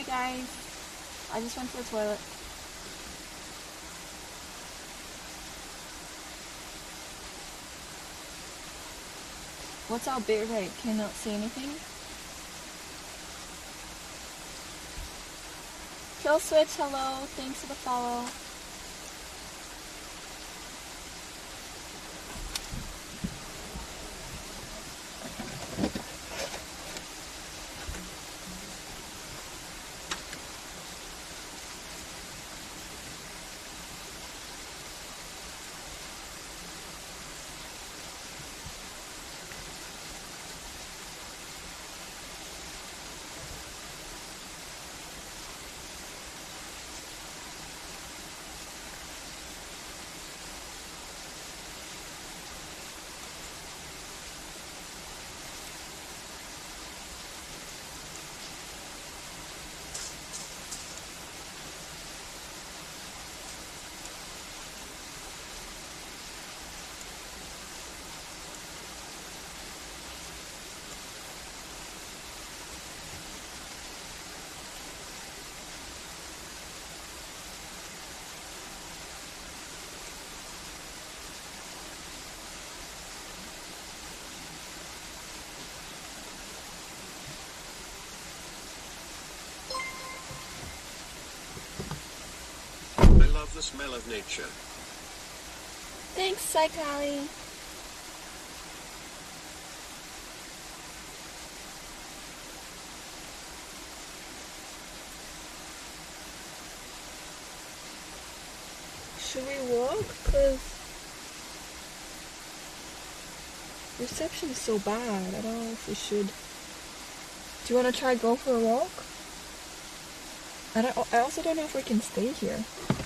guys. I just went to the toilet. What's our bit rate? Cannot see anything. Kill Switch, hello. Thanks for the follow. The smell of nature. Thanks, Psychali. Should we walk? Cause reception is so bad. I don't know if we should. Do you want to try go for a walk? I also don't know if we can stay here.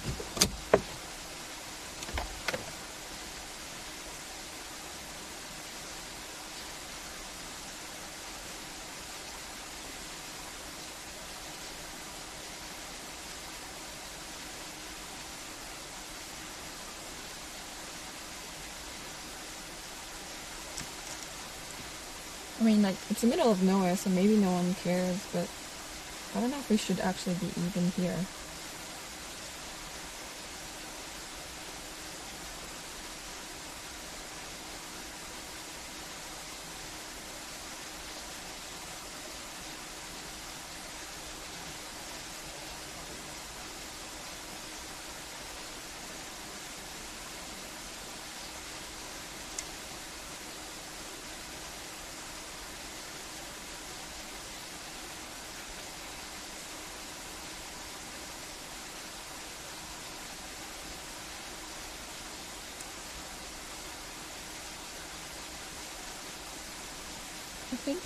I mean, like, it's the middle of nowhere, so maybe no one cares, but I don't know if we should actually be even here. I think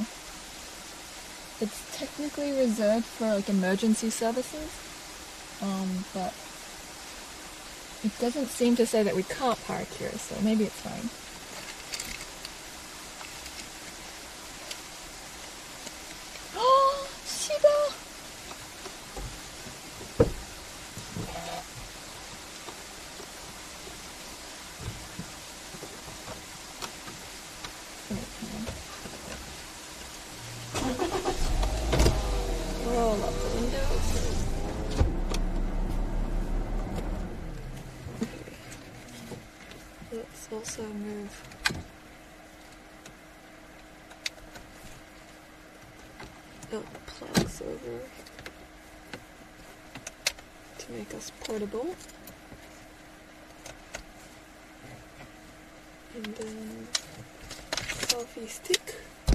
it's technically reserved for like emergency services, but it doesn't seem to say that we can't park here, so maybe it's fine. Oh, Shiba! Roll up the windows. Let's also move the plugs over to make us portable. And then selfie stick.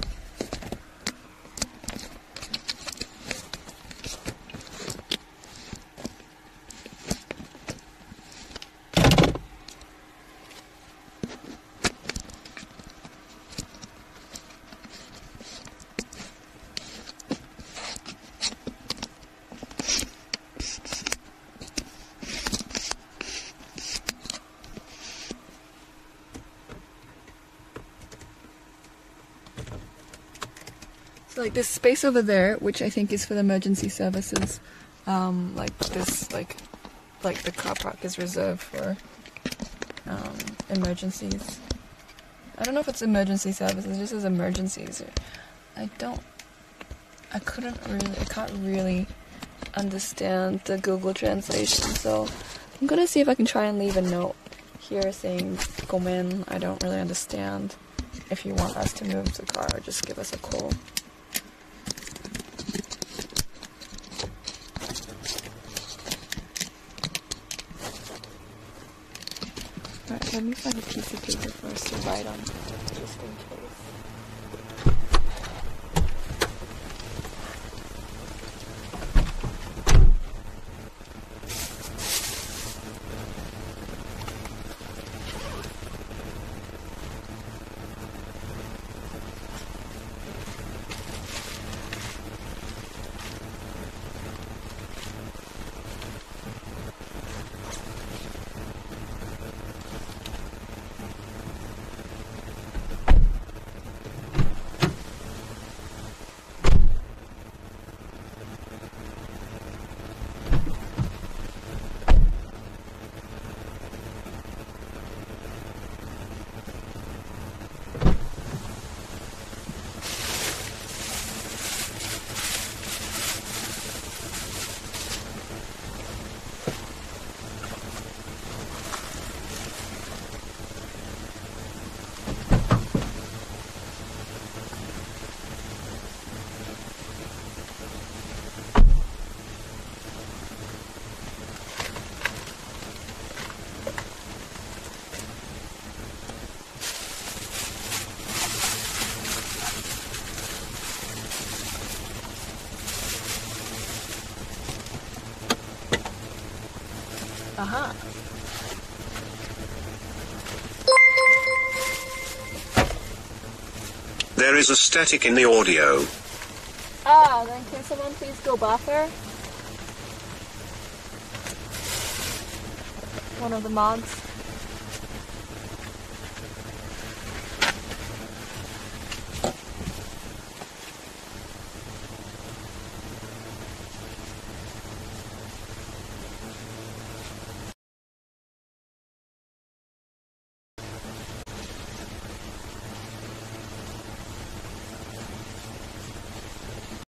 So like this space over there, which I think is for the emergency services, like this, like the car park is reserved for emergencies. I don't know if it's emergency services, it just says emergencies. I can't really understand the Google translation, so I'm gonna see if I can try and leave a note here saying "Gomen, I don't really understand. If you want us to move the car, just give us a call." Alright, let me find a piece of paper for us to write on, just in case. Aha. There is a static in the audio. Ah, then can someone please go buffer? One of the mods.